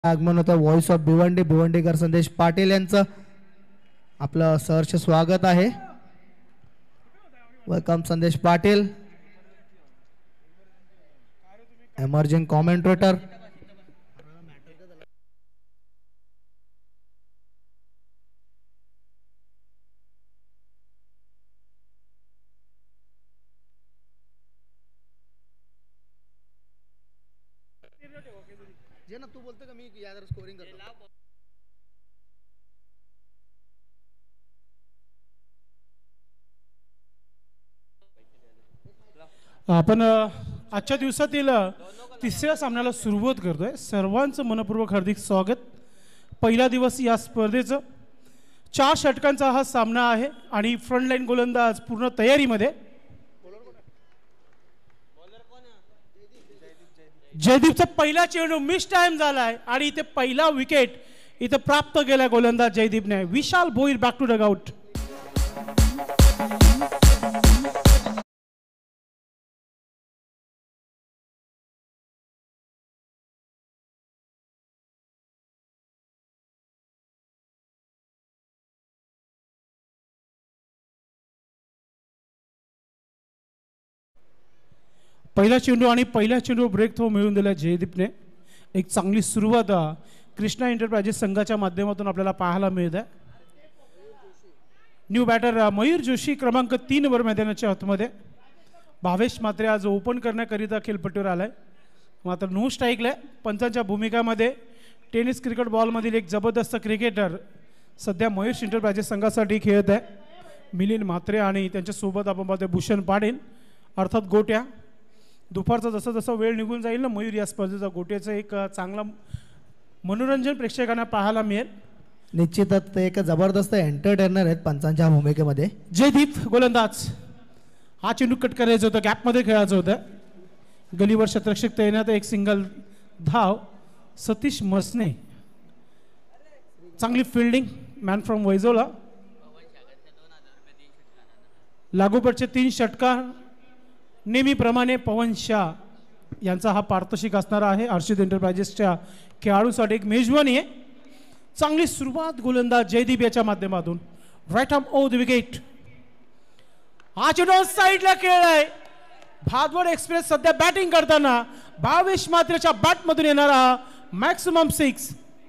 आगमन होतं voice of Bhiwandi भिवंडीकर संदेश पाटील यांचं आपलं सहर्ष स्वागत आहे. वेलकम संदेश पाटील, एमर्जिंग कॉमेंटेटर. तू बोलतो का मी यावर स्कोरिंग करतो. आपण आजच्या दिवसातील तिसऱ्या सामन्याला सुरुवात करतोय. सर्वांचं मनपूर्वक हार्दिक स्वागत. पहिला दिवस या स्पर्धेचं 4 षटकांचा हा सामना आहे आणि फ्रंटलाईन गोलंदाज पूर्ण तयारीमध्ये. जयदीपचा पहिला चेंडू मिस टाइम झालाय आणि इथे पहिला विकेट इथे प्राप्त केला गोलंदाज जयदीपने. Vishal Bhoir back to dugout. पहिला चेंडू आणि पहिल्या चेंडू ब्रेक थ्रो मिळवून दिला जयदीपने. एक चांगली सुरुवात कृष्णा एंटरप्राइजेस संघाच्या माध्यमातून आपल्याला पाहायला मिळत आहे. न्यू बॅटर मयूर जोशी क्रमांक 3 वर मैदानाच्या आतमध्ये. भावेश मात्रे आज ओपन करण्याकरिता खेळपट्टीवर आलाय. मात्र नो स्ट्राईकला पंचांच्या भूमिकामध्ये टेनिस क्रिकेट बॉलमधील एक जबरदस्त क्रिकेटर सध्या मयूर एंटरप्राइजेस संघासाठी खेळत आहे. मिलिंद म्हात्रे आणि त्यांच्यासोबत आपण पाहतोय भूषण पाटील अर्थात गोट्या. दुपारचा जसं जसं वेळ निघून जाईल ना मयूर या स्पर्धेचा गोट्याचं एक चांगला मनोरंजन प्रेक्षकांना पाहायला मिळेल. निश्चितच ते एक जबरदस्त एंटरटेनर आहेत पंचांच्या भूमिकेमध्ये. जयदीप गोलंदाज. हा चेंडू कट करायचं होतं, गॅपमध्ये खेळायचं होतं. गलीवर शतरक्षक तैनात. एक सिंगल धाव. सतीश मसने चांगली फिल्डिंग मॅन फ्रॉम वैजोला. लागोपाठचे 3 षटकार नेहमीप्रमाणे पवन शाह यांचा हा पारितोषिक असणार आहे. हर्षित एंटरप्राइजेसच्या खेळाडूसाठी एक मेजवानी आहे. चांगली सुरुवात गोलंदाज जयदीप याच्या माध्यमातून. Right arm over the wicket. हा चेंडू साईडला खेळलाय. भादवड एक्सप्रेस सध्या बॅटिंग करताना भावेश मात्रेच्या बॅटमधून येणारा मॅक्सिमम 6.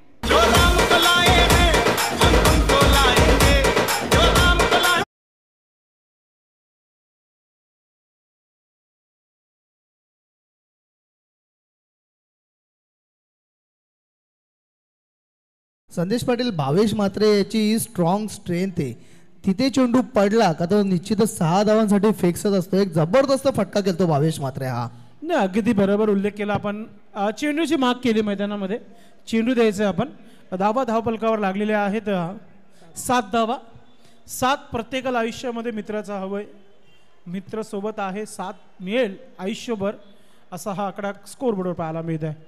संदेश पाटील, भावेश मात्रे याची स्ट्रॉंग स्ट्रेंथ आहे. तिथे चेंडू पडला का तो निश्चितच 6 धावांसाठी फिक्सच असतो. एक जबरदस्त फटका केलतो भावेश मात्रे हा. नाही, अगदी बरोबर उल्लेख केला आपण. चेंडूची माग केली मैदानामध्ये. चेंडू द्यायचं आपण. धावपलकावर लागलेले आहेत 7 धावा. 7 प्रत्येकाला आयुष्यामध्ये मित्राचा हवंय. मित्र सोबत आहे 7 मिळेल आयुष्यभर असा हा आकडा स्कोर बोर्डवर पाहायला मिळत आहे.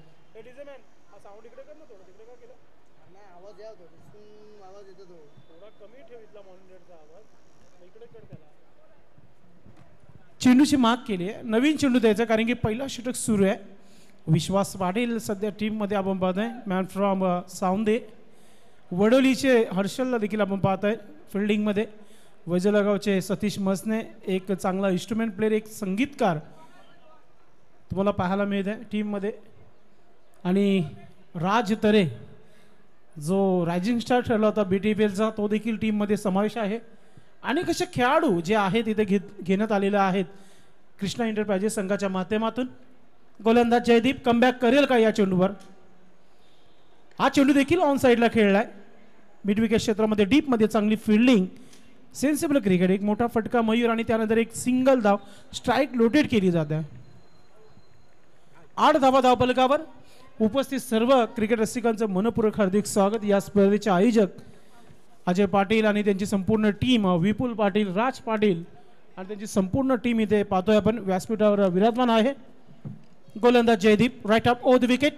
चेंडूची माग केली आहे. नवीन चेंडू द्यायचा कारण की पहिला षटक सुरू आहे. विश्वास वाढेल सध्या टीममध्ये आपण पाहतोय. Man from सावंदे. वडोलीचे हर्षलला देखील आपण पाहतोय फिल्डिंगमध्ये. वैजलगावचे सतीश मसने एक चांगला इन्स्ट्रुमेंट प्लेअर, एक संगीतकार तुम्हाला पाहायला मिळत आहे टीममध्ये. आणि राज तरे जो रायझिंग स्टार ठरला होता BTPLचा तो देखील टीममध्ये समावेश आहे. अनेक असे खेळाडू जे आहेत इथे घेण्यात आलेले आहेत कृष्णा एंटरप्राइजेस संघाच्या माध्यमातून. गोलंदाज जयदीप कमबॅक करेल का या चेंडूवर. हा चेंडू देखील ऑन साईडला खेळलाय. मिड विकेट क्षेत्रामध्ये डीपमध्ये चांगली फिल्डिंग, सेन्सिबल क्रिकेट. एक मोठा फटका मयूर आणि त्यानंतर एक सिंगल धाव. स्ट्राईक लोटेड केली जाते. 8 धावा धावपलकावर. उपस्थित सर्व क्रिकेट रसिकांचं मनपूर्वक हार्दिक स्वागत. या स्पर्धेचे आयोजक अजय पाटील आणि त्यांची संपूर्ण टीम, विपुल पाटील, राज पाटील आणि त्यांची संपूर्ण टीम इथे पाहतोय आपण व्यासपीठावर विराजमान आहे. गोलंदाज Jaydeep. Right arm over the wicket.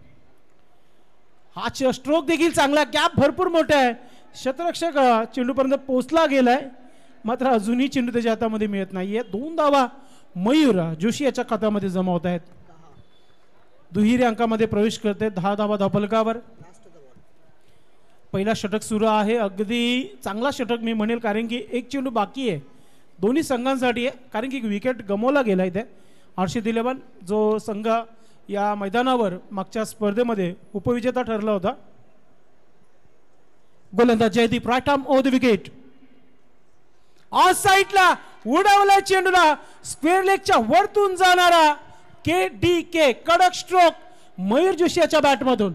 हा स्ट्रोक देखील चांगला. गॅप भरपूर मोठा आहे. शतरक्षक चेंडूपर्यंत पोहोचला गेलाय मात्र अजूनही चेंडू त्याच्या हातामध्ये मिळत नाहीये. 2 धावा मयूर जोशी याच्या खात्यामध्ये जमा होत आहेत. दुहेरी अंकामध्ये प्रवेश करते. 10 धावा धावफलकावर. पहिला षटक सुरू आहे. अगदी चांगला षटक मी म्हणेल, कारण की एक चेंडू बाकी आहे दोन्ही संघांसाठी आहे, कारण की विकेट गमावला गेला इथे. हर्षित 11 जो संघ या मैदानावर मागच्या स्पर्धेमध्ये उपविजेता ठरला होता. गोलंदाज Jaydeep, right arm over the wicket. On साईडला उडवला चेंडूला, स्क्वेअर लेगच्या वरतून जाणारा के कडक स्ट्रोक मयूर जोशी याच्या बॅटमधून.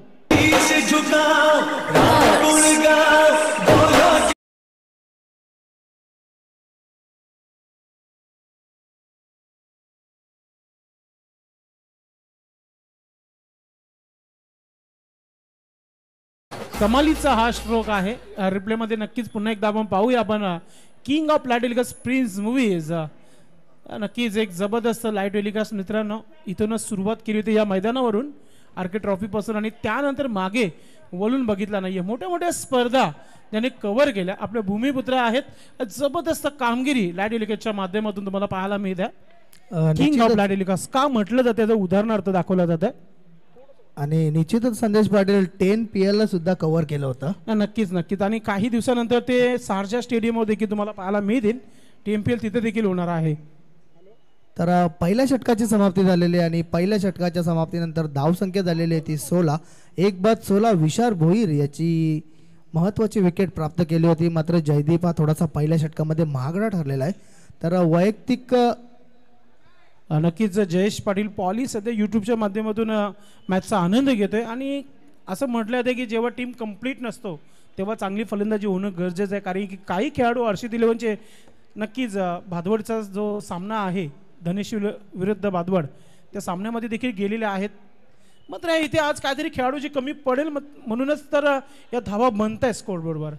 कमालीचा हा स्ट्रोक आहे. रिप्लेमध्ये नक्कीच पुन्हा एकदा आपण पाहूया. आपण king of light telecast prince movies नक्कीच एक जबरदस्त लाईट टेलिकास्ट मित्रांनो इथूनच सुरुवात केली होती या मैदानावरून आरके ट्रॉफीपासून, आणि त्यानंतर मागे वळून बघितला नाहीये. मोठ्या मोठ्या स्पर्धा ज्याने कव्हर केल्या आपले भूमिपुत्र आहेत. जबरदस्त कामगिरी लाईट टेलिकास्टच्या माध्यमातून तुम्हाला पाहायला मिळते. किंग ऑफ लाईट टेलिकास्ट का म्हटलं जातं त्याचं उदाहरणार्थ दाखवलं जातं. आणि निश्चितच संदेश पाटील 10 PL ला सुद्धा कव्हर केलं होतं. नक्कीच नक्कीच. आणि काही दिवसानंतर ते शारजा स्टेडियमवर देखील तुम्हाला पाहायला मिळतील. TMPL तिथे देखील होणार आहे. तर पहिल्या षटकाची समाप्ती झालेली आहे आणि पहिल्या षटकाच्या समाप्तीनंतर धावसंख्या झालेली आहे ती 16. एक बाद 16 विशाल भोईर याची महत्त्वाची विकेट प्राप्त केली होती. मात्र जयदीप हा थोडासा पहिल्या षटकामध्ये महागडा ठरलेला आहे. तर वैयक्तिक नक्कीच जयेश पाटील पॉली सध्या यूट्यूबच्या माध्यमातून मॅचचा आनंद घेतोय. आणि असं म्हटलं जातं की जेव्हा टीम कंप्लीट नसतो तेव्हा चांगली फलंदाजी होणं गरजेचं आहे, कारण की काही खेळाडू हर्षित 11चे नक्कीच भादवडचा जो सामना आहे धनेश विरुद्ध भादवड त्या सामन्यामध्ये देखील गेलेले आहेत. मात्र इथे आज काहीतरी खेळाडूची कमी पडेल म्हणूनच तर या धावा बनत आहे स्कोरबोर्डवर.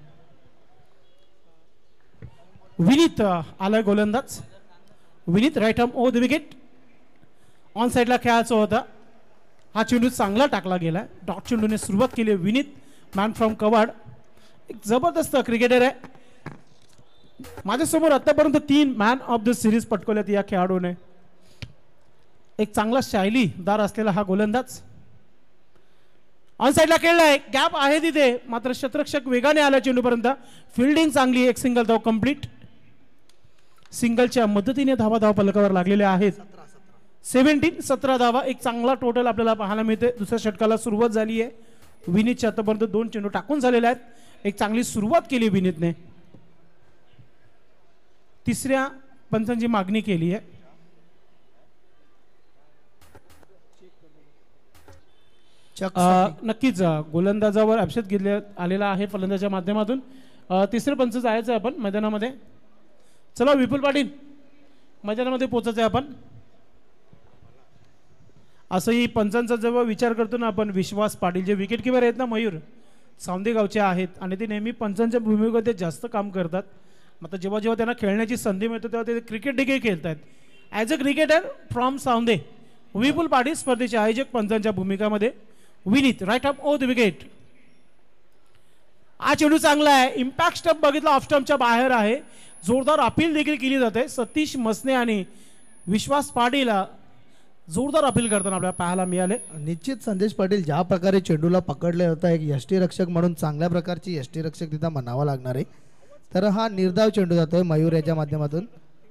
विनीत आलाय गोलंदाज. Vineet right arm over the wicket. On साईडला खेळायचा होता. हा चेंडू चांगला टाकला गेला. डॉट चेंडूने सुरुवात केली. विनीत मॅन फ्रॉम कवाड एक जबरदस्त क्रिकेटर आहे. माझ्यासमोर आतापर्यंत 3 मॅन ऑफ द सिरीज पटकवल्यात या खेळाडूने. एक चांगला शैलीदार असलेला हा गोलंदाज. ऑन साईडला खेळलाय. गॅप आहे तिथे, मात्र शतरक्षक वेगाने आला चेंडूपर्यंत. फिल्डिंग चांगली. एक सिंगल धाव कंप्लीट. सिंगलच्या मदतीने धावा धावफलकावर लागलेल्या आहेत. 17 धावा. एक चांगला टोटल आपल्याला पाहायला मिळते. दुसऱ्या षटकाला सुरुवात झाली आहे. विनीतच्या आतापर्यंत 2 चेंडू टाकून झालेले आहेत. एक चांगली सुरुवात केली विनीतने. तिसऱ्या पंचांची मागणी केली आहे. नक्कीच गोलंदाजावर अभिषेक घेतल्यात आलेला आहे फलंदाजाच्या माध्यमातून. तिसरे पंच जायचं आपण मैदानामध्ये. चला विपुल पाटील मैदानामध्ये पोचायचं आहे आपण. असंही पंचांचा जेव्हा विचार करतो ना आपण, विश्वास पाटील जे विकेट किपर आहेत ना मयूर सावंदे गावचे आहेत आणि ते नेहमी पंचांच्या भूमिकेमध्ये जास्त काम करतात. मात्र जेव्हा जेव्हा त्यांना खेळण्याची संधी मिळते तेव्हा ते क्रिकेट देखील खेळतात. As a cricketer from Savande Vipul Patil स्पर्धेचे आयोजक पंचांच्या भूमिकामध्ये. Vineet right arm over the wicket. हा चेंडू चांगला आहे. इम्पॅक्ट स्टंप बघितला ऑफ स्टंपच्या बाहेर आहे. जोरदार अपील देखील केली जाते. सतीश मसने आणि विश्वास पाटील जोरदार अपील करताना आपल्याला पाहायला मिळाले. निश्चित संदेश पाटील ज्या प्रकारे चेंडूला पकडले होता एक यष्टीरक्षक म्हणून चांगल्या प्रकारची यष्टीरक्षक तिथं म्हणावा लागणार आहे. तर हा निर्धाव चेंडू जातोय मयूर याच्या माध्यमातून.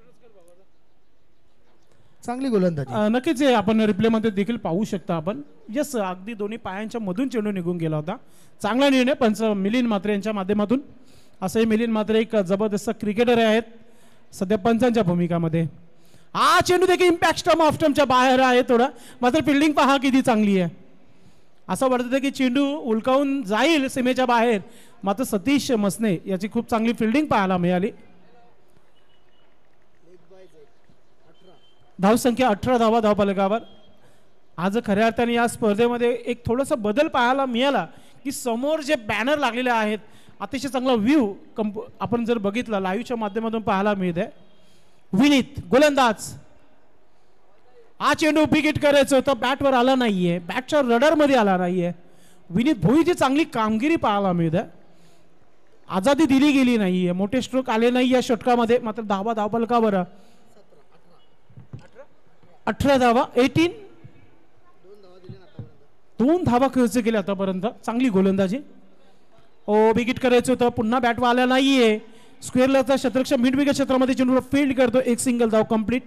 चांगली गोलंदाजी. नक्कीच आपण रिप्लेमध्ये देखील पाहू शकता आपण. यस अगदी दोन्ही पायांच्या मधून चेंडू निघून गेला होता. चांगला निर्णय पंच मिलिंद म्हात्रे यांच्या माध्यमातून. असंही मिलिंद म्हात्रे एक जबरदस्त क्रिकेटर आहेत सध्या पंचांच्या भूमिकामध्ये. हा चेंडू देखील इम्पॅक्ट स्टंप ऑफ स्टंपच्या बाहेर आहे थोडा, मात्र फिल्डिंग पहा किती चांगली आहे. असं वाटतं की चेंडू उलकावून जाईल सीमेच्या बाहेर, मात्र सतीश मसने याची खूप चांगली फिल्डिंग पाहायला मिळाली. धावसंख्या 18 धावा धावफलकावर. आज खऱ्या अर्थाने या स्पर्धेमध्ये एक थोडासा बदल पाहायला मिळाला की समोर जे बॅनर लागलेले आहेत अतिशय चांगला व्ह्यू आपण जर बघितला लाईव्हच्या माध्यमातून पाहायला मिळते. विनीत गोलंदाज. हा चेंडू विकेट करायचं होतं, बॅटवर आला नाहीये, बॅटच्या रडारमध्ये आला नाहीये. विनीत भोईची चांगली कामगिरी पाहायला मिळते. आजादी दिली गेली नाहीये, मोठे स्ट्रोक आले नाही या षटकामध्ये, मात्र धावा धावफलकावर 18 धावा. 2 धावा खर्च केल्या आतापर्यंत. चांगली गोलंदाजी. ओ विकेट करायचं होतं, पुन्हा बॅटवा आला नाहीये. स्क्वेअरलाचा शतरक्ष मिड विकेट क्षेत्रामध्ये चेंडूला फील्ड करतो. एक सिंगल धाव कंप्लीट.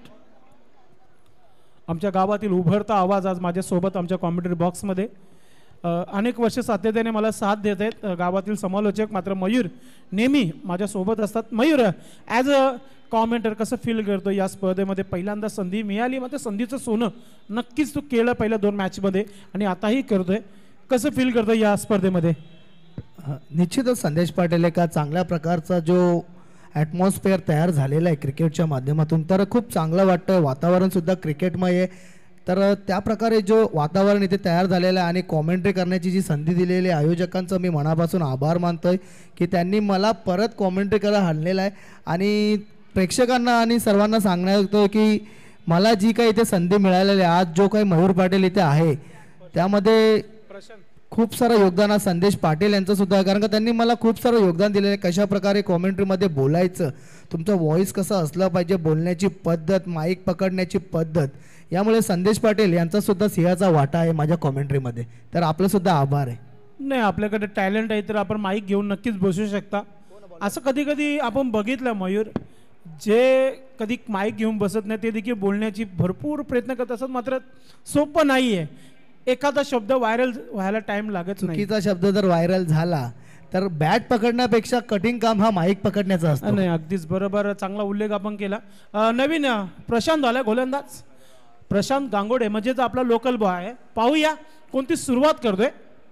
आमच्या गावातील उभरता आवाज आज माझ्यासोबत आमच्या कॉमेंटरी बॉक्समध्ये अनेक वर्ष सातत्याने मला साथ देत आहेत गावातील समालोचक. मात्र मयूर नेहमी माझ्यासोबत असतात. मयूर ॲज अ कॉमेंटर कसं फील करतो या स्पर्धेमध्ये? पहिल्यांदा संधी मिळाली, मग त्या संधीचं सोनं नक्कीच तू केलं पहिल्या 2 मॅचमध्ये आणि आताही करतोय. कसं फील करतो या स्पर्धेमध्ये? निश्चितच संदेश पाटील एका चांगल्या प्रकारचा जो ॲटमॉस्फिअर तयार झालेला आहे क्रिकेटच्या माध्यमातून, तर खूप चांगलं वाटतं. वातावरणसुद्धा क्रिकेटमय आहे. तर त्या प्रकारे जो वातावरण इथे तयार झालेलं आहे आणि कॉमेंट्री करण्याची जी संधी दिलेली आहे आयोजकांचं मी मनापासून आभार मानतोय की त्यांनी मला परत कॉमेंट्री करायला आणलेलं आहे. आणि प्रेक्षकांना आणि सर्वांना सांगण्यात येतो की मला जी काही इथे संधी मिळालेली आहे, आज जो काही मयूर पाटील इथे आहे त्यामध्ये खूप सारं योगदान आज संदेश पाटील यांचं सुद्धा आहे. कारण का त्यांनी मला खूप सारं योगदान दिलेलं आहे. कशा प्रकारे कॉमेंट्रीमध्ये बोलायचं, तुमचं व्हॉइस कसं असलं पाहिजे, बोलण्याची पद्धत, माईक पकडण्याची पद्धत, यामुळे संदेश पाटील यांचा सुद्धा सिंहाचा वाटा आहे माझ्या कॉमेंट्रीमध्ये. तर आपलं सुद्धा आभार आहे. नाही, आपल्याकडे टॅलेंट आहे तर आपण माईक घेऊन नक्कीच बसू शकता. असं कधी कधी आपण बघितलं मयूर, जे कधी माईक घेऊन बसत नाही ते देखील बोलण्याची भरपूर प्रयत्न करत असतात. मात्र सोपं नाही आहे. एखादा शब्द व्हायरल व्हायला टाइम लागत नाही. चुकीचा शब्द जर व्हायरल झाला तर बॅट पकडण्यापेक्षा कटिंग काम हा माईक पकडण्याचा असतो. नाही, अगदीच बरोबर. चांगला उल्लेख आपण केला. नवीन प्रशांत आलाय गोलंदाज. प्रशांत गांगोडे म्हणजेच आपला लोकल बॉय आहे. पाहूया कोणती सुरुवात करतोय.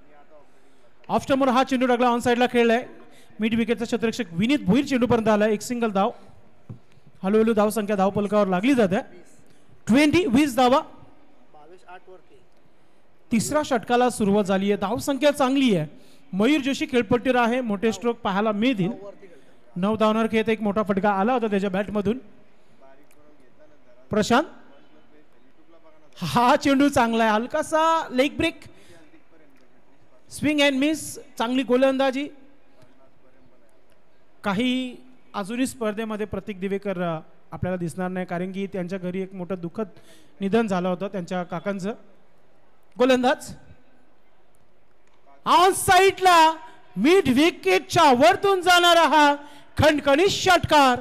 ऑफ स्टंपवर हा चेंडू टाकला, ऑन साईडला खेळलाय. मिड विकेटचा क्षेत्ररक्षक विनीत भोईर चेंडूपर्यंत आला. एक सिंगल धाव. हळूहळू धाव संख्या धावपलकावर लागली जाते. 20 धावा. 22-8 वरती. तिसऱ्या षटकाला सुरुवात झाली आहे. धावसंख्या चांगली आहे. मयूर जोशी खेळपट्टीवर आहे. मोठे स्ट्रोक पाहायला मिळतील. 9 धावणार खेळत एक मोठा फटका आला होता त्याच्या बॅटमधून. प्रशांत, हा चेंडू चांगला आहे. हलकासा leg break, swing and miss, चांगली गोलंदाजी. काही अजूनही स्पर्धेमध्ये प्रतीक दिवेकर आपल्याला दिसणार नाही, कारण की त्यांच्या घरी एक मोठं दुःखद निधन झालं होतं त्यांच्या काकांचं. गोलंदाज ऑन साईडला मिड विकेटच्या वरतून जाणारा हा खणखणीत षटकार.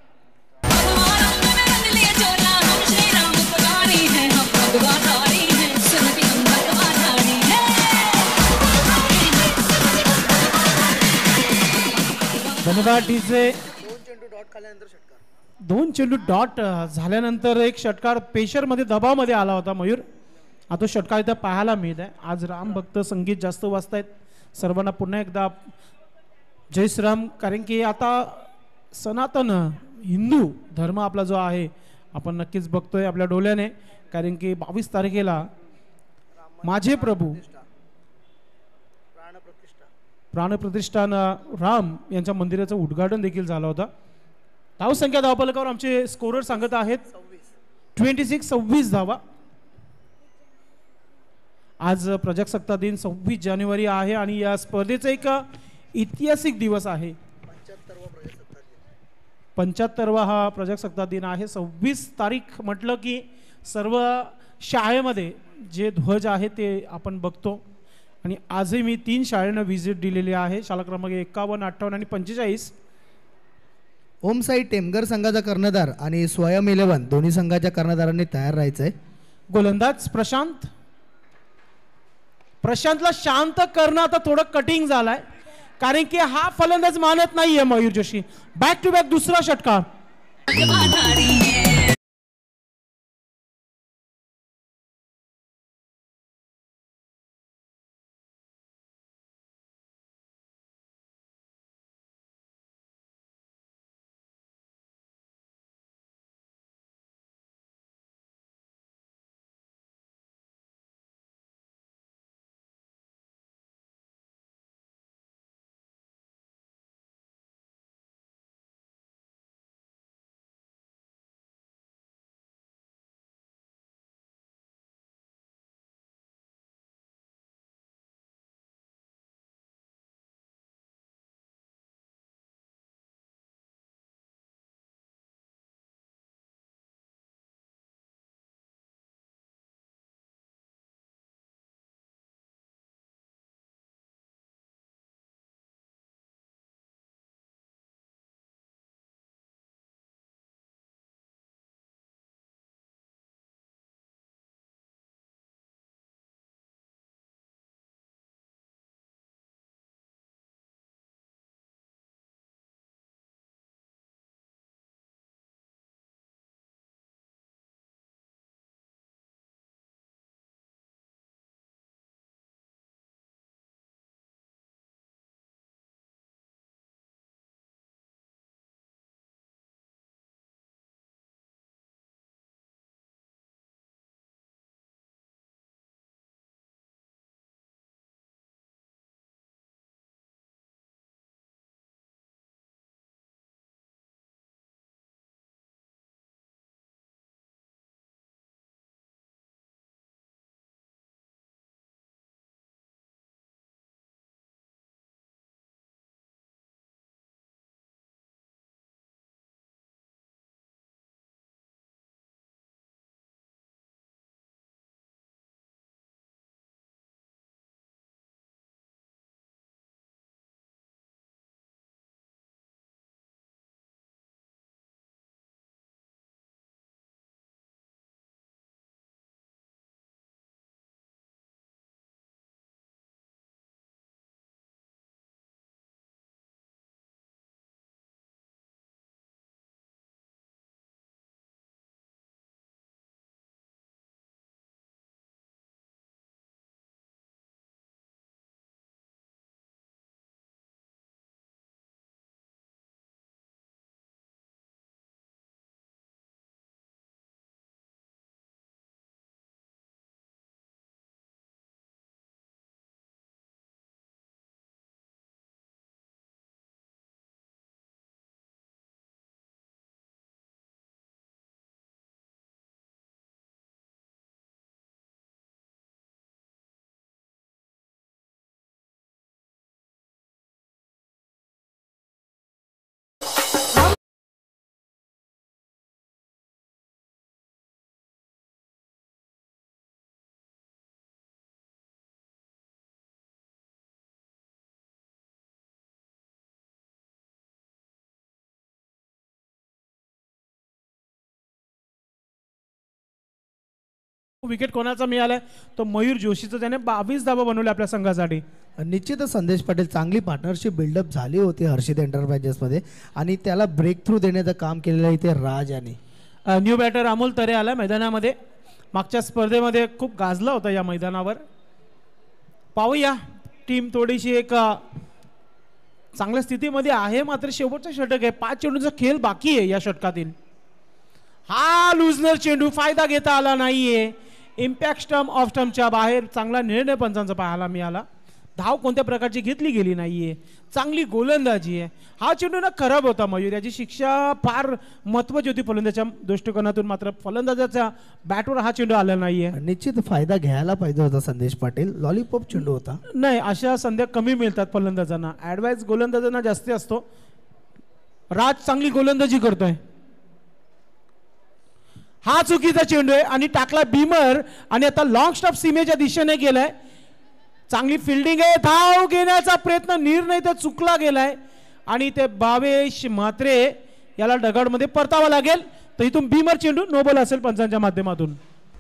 धन्यवाद डीजे. 2 चेंडू डॉट झाल्यानंतर एक षटकार पेशरमध्ये दबावमध्ये आला होता मयूर. हा तो षटकार इथं पाहायला मिळत आहे. आज राम भक्त संगीत जास्त वाजतायत. सर्वांना पुन्हा एकदा जय श्रीराम. कारण की आता सनातन हिंदू धर्म आपला जो आहे आपण नक्कीच बघतोय आपल्या डोळ्याने. कारण की 22 तारखेला माझे प्रभू प्राणप्रतिष्ठान राम यांच्या मंदिराचं उद्घाटन देखील झालं होतं. धावसंख्या धावपलकावर आमचे स्कोरर सांगत आहेत 26 धावा. आज प्रजासत्ताक दिन 26 जानेवारी आहे आणि या स्पर्धेचा एक ऐतिहासिक दिवस आहे. 75वा हा प्रजासत्ताक दिन आहे. 26 तारीख म्हटलं की सर्व शाळेमध्ये जे ध्वज आहे ते आपण बघतो. आणि आजही मी 3 शाळांना व्हिजिट दिलेली आहे. शाळा क्रमांक 51, 58 आणि 45. ओम साई टेमगर संघाचा कर्णधार आणि स्वयं 11 दोन्ही संघाच्या कर्णधारांनी तयार राहायचंय. गोलंदाज प्रशांत. प्रशांतला शांत करणं आता थोडं कटिंग झालंय, कारण की हा फलंदाज मानत नाहीये Mayur Joshi. Back to back दुसरा षटकार. विकेट कोणाचा मिळालाय तो मयूर जोशीचं, त्याने 22 धावा बनवले आपल्या संघासाठी. निश्चितच संदेश पाटील चांगली पार्टनरशिप बिल्डअप झाली होती हर्षित एंटरप्राइजेसमध्ये आणि त्याला ब्रेक थ्रू देण्याचं काम केलेलं आहे इथे राज याने. न्यू बॅटर अमोल तरे आला मैदानामध्ये. मागच्या स्पर्धेमध्ये खूप गाजला होता या मैदानावर. पाहूया टीम थोडीशी एक चांगल्या स्थितीमध्ये आहे, मात्र शेवटचा षटक आहे. 5 चेंडूचा खेळ बाकी आहे या षटकातील. हा लुजनर चेंडू फायदा घेता आला नाहीये. इम्पॅक्ट स्टंप ऑफ स्टंपच्या बाहेर चांगला निर्णय पंचांचा पाहायला मिळाला. धाव कोणत्या प्रकारची घेतली गेली नाहीये. चांगली गोलंदाजी आहे. हा चेंडू ना खराब होता मयूर, याची शिक्षा फार महत्वाची होती फलंदाजाच्या दृष्टिकोनातून, मात्र फलंदाजाच्या बॅटवर हा चेंडू आला नाहीये. निश्चित फायदा घ्यायला पाहिजे होता संदेश पाटील. लॉलीपॉप चेंडू होता. नाही, अशा संध्या कमी मिळतात फलंदाजांना. ऍडवाइस गोलंदाजांना जास्ती असतो. राज चांगली गोलंदाजी करतोय. हा चुकीचा चेंडू आहे आणि टाकला बीमर आणि आता लॉंग स्टॉप सीमेच्या दिशेने गेलाय. चांगली फिल्डिंग आहे. धाव घेण्याचा प्रयत्न, निर्णय तर चुकला गेलाय आणि ते भावेश म्हात्रे याला डगाडमध्ये परतावा लागेल. तर इथून बीमर चेंडू नो बॉल असेल पंचांच्या माध्यमातून.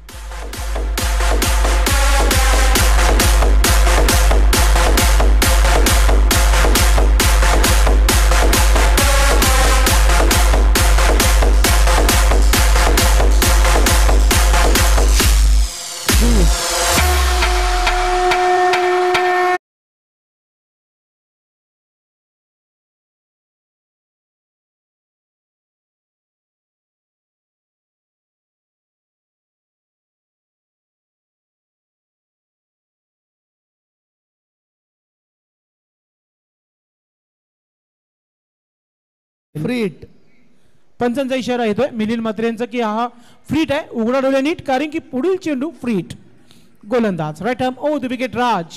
फ्रीट. पंचांचा इशारा येतोय मिलिंद म्हात्रेंचा की हा फ्रीट आहे. उघडा डोळे नीट, कारण की पुढील चेंडू फ्रीट. गोलंदाज right arm over the wicket Raj.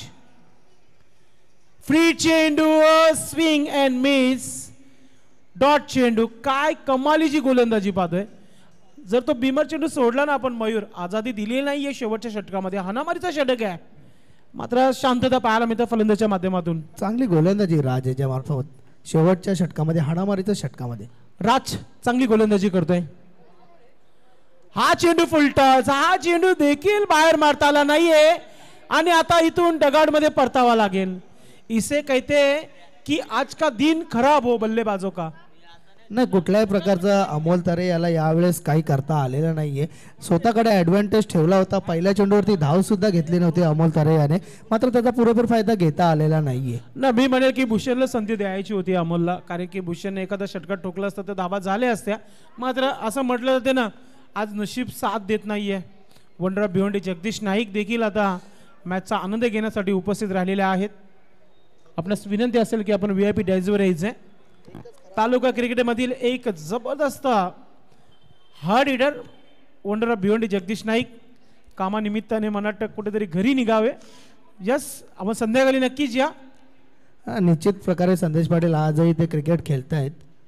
Free चेंडू, स्विंग अँड मिस, डॉट चेंडू. काय कमालीची गोलंदाजी पाहतोय. जर तो बीमर चेंडू सोडला ना आपण मयूर, आझादी दिली नाहीये शेवटच्या षटकामध्ये. हाणामारीचा षटक आहे, मात्र शांतता पाहायला मिळतं फलंदाजाच्या माध्यमातून. चांगली गोलंदाजी राज याच्या मार्फत शेवटच्या षटकामध्ये, हाणामारीच्या षटकामध्ये. राज चांगली गोलंदाजी करतोय. हा चेंडू फुलटॉस, हा चेंडू देखील बाहेर मारता आला नाहीये आणि आता इथून डगाडमध्ये परतावा लागेल. इसे कहते की आज का दिन खराब हो बल्लेबाजों का. नाही, कुठल्याही प्रकारचा अमोल तरे याला यावेळेस काही करता आलेलं नाहीये. स्वतःकडे ॲडव्हान्टेज ठेवला होता. पहिल्या चेंडूवरती धाव सुद्धा घेतली नव्हती अमोल तरे याने, मात्र त्याचा पुरेपूर फायदा घेता आलेला नाहीये. ना मी म्हणेल की भूषणला संधी द्यायची होती अमोलला, कारण की भूषणने एखादा षटकात ठोकला असता तर धावा झाल्या असत्या. मात्र असं म्हटलं जाते ना, आज नशीब साथ देत नाहीये. वनडर भिवंडी जगदीश नाईक देखील आता मॅचचा आनंद घेण्यासाठी उपस्थित राहिलेले आहेत. आपणास विनंती असेल की आपण VIP डॅशवर यायचंय. तालुका क्रिकेटमधील एक जबरदस्त hard hitter wonder Bhiwandi Jagdish Naik कामानिमित्ताने मनात कुठेतरी घरी निघावे. यस, आपण संध्याकाळी नक्कीच या. निश्चित प्रकारे संदेश पाटील आजही ते क्रिकेट खेळतायत.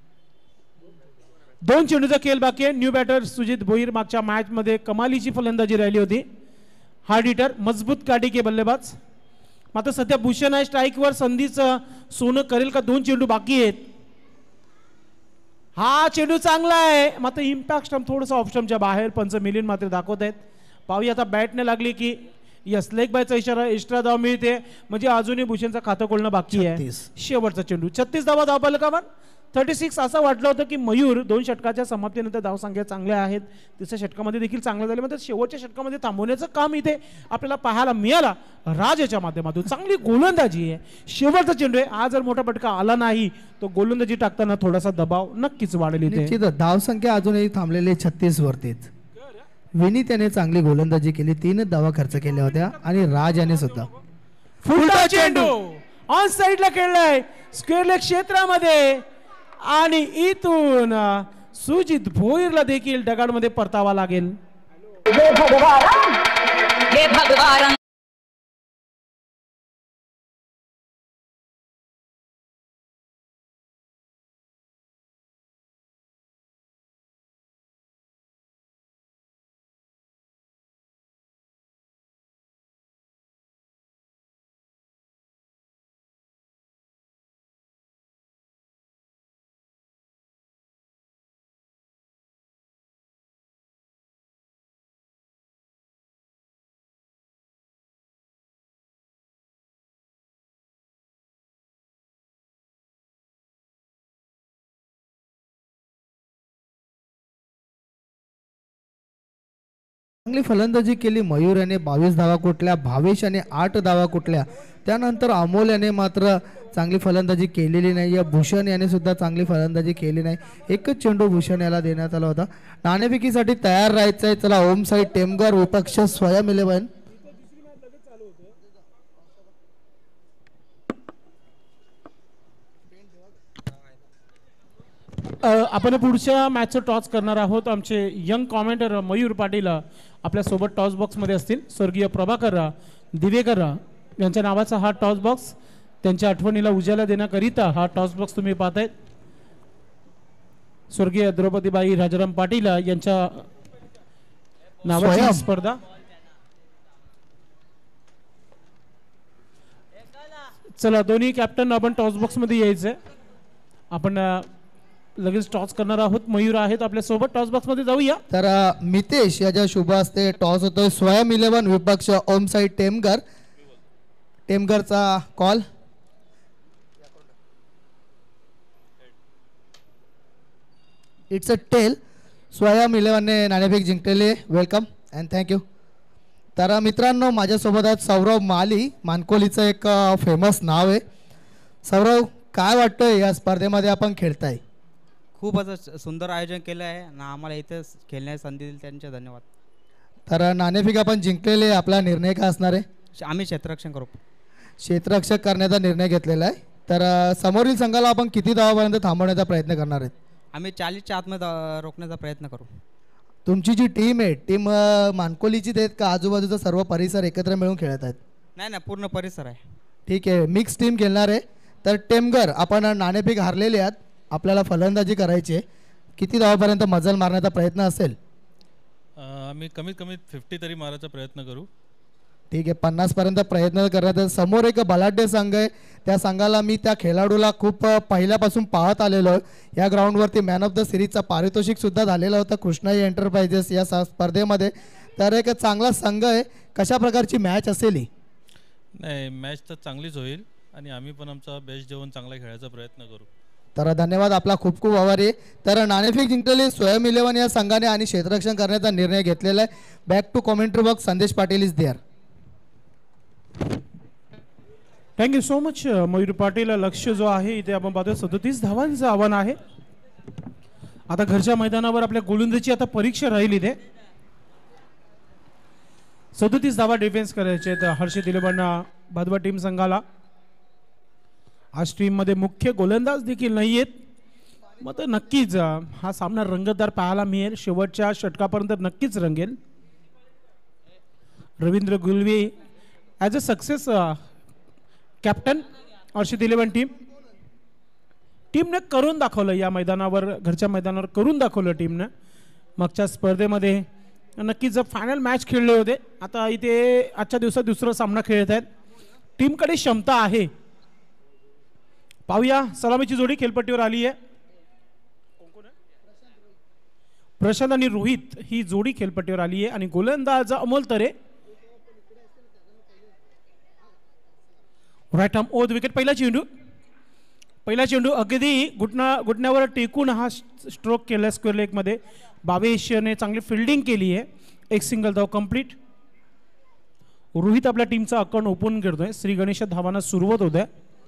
2 चेंडूचा खेळ बाकी आहे. न्यू बॅटर सुजित भोईर मागच्या मॅच मध्ये कमालीची फलंदाजी राहिली होती. हार्ड हिटर, मजबूत काठी के बल्लेबाज. मात्र सध्या भूषण आहे स्ट्राईकवर. संधीचं सोनं करेल का. 2 चेंडू बाकी आहेत. हा चेंडू चांगला आहे, मात्र इम्पॅक्ट स्टंप थोडंसं ऑफ स्टंपच्या बाहेर पंच मिलिंद मात्र दाखवत आहेत. पाहूया आता बॅटने लागली की यस, लेग बायचा इशारा, एक्स्ट्रा धाव मिळते. म्हणजे अजूनही भूषणचं खातं खोलणं बाकी आहे. शेवटचा चेंडू 36 धावा धावपाल का 36. असं वाटलं होतं की मयूर 2 षटकाच्या समाप्तीनंतर धावसंख्या चांगल्या आहेत, तिसऱ्या षटकामध्ये देखील चांगलं झालं, मात्र शेवटच्या षटकामध्ये थांबवण्याचं काम इथे आपल्याला पाहायला मिळाला राज याच्या माध्यमातून. चांगली गोलंदाजी आहे. शेवटचा चेंडू आहे. हा जर मोठा फटका आला नाही तो गोलंदाजी टाकताना थोडासा दबाव नक्कीच वाढेल इथे. धावसंख्या अजूनही थांबलेली 36 वरतीच. विनीत याने चांगली गोलंदाजी केली. 3 धावा खर्च केल्या होत्या आणि राज याने सुद्धा. फुलटा चेंडू ऑन साइडला खेळलाय स्क्वेअर लेग क्षेत्रामध्ये आणि इथून सुजित भोईरला देखील डगाडमध्ये परतावा लागेल. हे भगवान चांगली फलंदाजी केली मयूर याने 22 धावा कुठल्या, भावेश याने 8 धावा कुठल्या. त्यानंतर अमोल याने मात्र चांगली फलंदाजी केलेली नाही. या भूषण याने सुद्धा चांगली फलंदाजी केली नाही. एकच चेंडू भूषण याला देण्यात आला होता. नाणेफेकीसाठी तयार राहायचं आहे. चला ओम साई टेमगर विपक्ष स्वयं 11. आपण पुढच्या मॅचचं टॉस करणार आहोत. आमचे यंग कॉमेंटर मयूर पाटील आपल्या सोबत टॉस बॉक्समध्ये असतील. स्वर्गीय प्रभाकर दिवेकर यांच्या नावाचा हा टॉस बॉक्स, त्यांच्या आठवणीला उजाला देण्याकरिता हा टॉस बॉक्स तुम्ही पाहतायत. स्वर्गीय द्रौपदीबाई राजाराम पाटील यांच्या नावाची स्पर्धा. चला दोन्ही कॅप्टन आपण टॉस बॉक्स मध्ये यायचंय. आपण लगेच टॉस करणार आहोत. मयूर आहेत आपल्या सोबत. टॉस बॉक्स मध्ये जाऊया. तर मितेश याच्या शुभ हस्ते टॉस होतोय. स्वयं 11 विपक्ष ओम साई टेमगर. टेमगरचा call. It's a tail. Swayam 11 ने नाणेफेक जिंकलेले. Welcome and thank you. तर मित्रांनो माझ्यासोबत आहेत सौरव माली. मानकोलीचं एक फेमस नाव आहे. सौरव काय वाटतंय या स्पर्धेमध्ये आपण खेळताय? खूप असं सुंदर आयोजन केलं आहे आणि आम्हाला इथे खेळण्याची संधी दिली त्यांचे धन्यवाद. तर नाणेफेक आपण जिंकलेले. आपला निर्णय काय असणार आहे? आम्ही क्षेत्ररक्षण करू. क्षेत्ररक्षक करण्याचा निर्णय घेतलेला आहे. तर समोरील संघाला आपण किती धावापर्यंत थांबवण्याचा प्रयत्न करणार आहेत? आम्ही 40च्या आतमध्ये रोखण्याचा प्रयत्न करू. तुमची जी टीम आहे टीम मानकोलीचीच आहेत का आजूबाजूचा सर्व परिसर एकत्र मिळून खेळत आहेत? नाही नाही, पूर्ण परिसर आहे. ठीक आहे, मिक्स टीम खेळणार आहे. तर टेमगर आपण नाणेफेक हारलेले आहात. आपल्याला फलंदाजी करायची आहे. किती धावापर्यंत मजल मारण्याचा प्रयत्न असेल? आम्ही कमीत कमी 50 तरी मारायचा प्रयत्न करू. ठीक आहे, 50 पर्यंत प्रयत्न करण्याचा. समोर एक बलाढ्य संघ आहे. त्या संघाला मी त्या खेळाडूला खूप पहिल्यापासून पाहत आलेलो आहे. या ग्राउंडवरती मॅन ऑफ द सिरीजचा पारितोषिक सुद्धा झालेला होता कृष्णाई एंटरप्राइजेस या स्पर्धेमध्ये. तर एक चांगला संघ आहे. कशा प्रकारची मॅच असेल ही? नाही, मॅच तर चांगलीच होईल आणि आम्ही पण आमचा बेस्ट जेवण चांगला खेळायचा प्रयत्न करू. तर धन्यवाद, आपला खूप खूप आभारी आहे. तर नाणेफेक जिंकलेले स्वयं 11 या संघाने आणि क्षेत्ररक्षण करण्याचा निर्णय घेतलेला आहे. Back to commentary box. Sandesh Patil is there. Thank you so much Mayur Patil. लक्ष जो आहे इथे आपण पाहतोय 37 धावांचं आव्हान आहे. आता घरच्या मैदानावर आपल्या गोलंदाजीची आता परीक्षा राहील. इथे 37 धावा डिफेन्स करायचे आहेत हर्षित दिलेबांना भादवा टीम संघाला. आज टीम मध्ये मुख्य गोलंदाज देखील नाही आहेत. मग तर नक्कीच हा सामना रंगतदार पाहायला मिळेल. शेवटच्या षटकापर्यंत नक्कीच रंगेल. Ravindra Gulve as a success captain Harshit 11 टीमने करून दाखवलं. या मैदानावर घरच्या मैदानावर करून दाखवलं टीमनं. मागच्या स्पर्धेमध्ये नक्कीच फायनल मॅच खेळले होते. आता इथे आजच्या दिवसात दुसरा सामना खेळत आहेत. टीमकडे क्षमता आहे. पाहूया सलामीची जोडी खेळपट्टीवर आली आहे. प्रशांत आणि रोहित ही जोडी खेळपट्टीवर आली आहे आणि गोलंदाज Amol Tare. Right arm over the wicket. पहिला चेंडू अगदी घुटण्यावर टेकून हा स्ट्रोक केला स्क्वेअर लेग मध्ये. भावेशने चांगली फिल्डिंग केली आहे. एक सिंगल धाव कंप्लीट. रोहित आपल्या टीमचा अकाउंट ओपन करतोय. श्री गणेश धावांना सुरुवात होते.